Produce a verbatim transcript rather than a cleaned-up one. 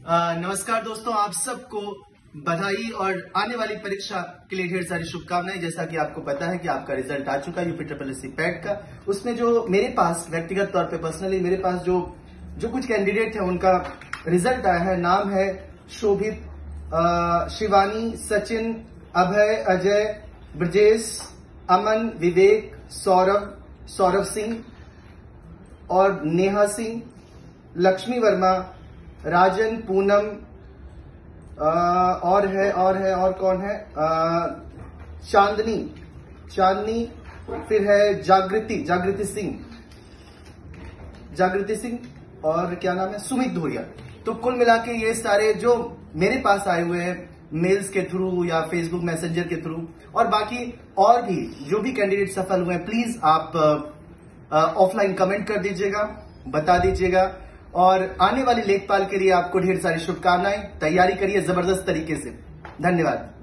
आ, नमस्कार दोस्तों, आप सबको बधाई और आने वाली परीक्षा के लिए ढेर सारी शुभकामनाएं। जैसा कि आपको पता है कि आपका रिजल्ट आ चुका है UP triple S C PET का। उसमें जो मेरे पास व्यक्तिगत तौर पे पर्सनली मेरे पास जो जो कुछ कैंडिडेट है उनका रिजल्ट आया है। नाम है शोभित, आ, शिवानी, सचिन, अभय, अजय, ब्रजेश, अमन, विवेक, सौरभ सौरभ सिंह और नेहा सिंह, लक्ष्मी वर्मा, राजन, पूनम, आ, और है और है और कौन है, आ, चांदनी चांदनी फिर है जागृति जागृति सिंह जागृति सिंह और क्या नाम है, सुमित धोरिया। तो कुल मिला के ये सारे जो मेरे पास आए हुए हैं मेल्स के थ्रू या फेसबुक मैसेंजर के थ्रू, और बाकी और भी जो भी कैंडिडेट सफल हुए हैं, प्लीज आप ऑफलाइन कमेंट कर दीजिएगा, बता दीजिएगा। और आने वाली लेखपाल के लिए आपको ढेर सारी शुभकामनाएं। तैयारी करिए जबरदस्त तरीके से। धन्यवाद।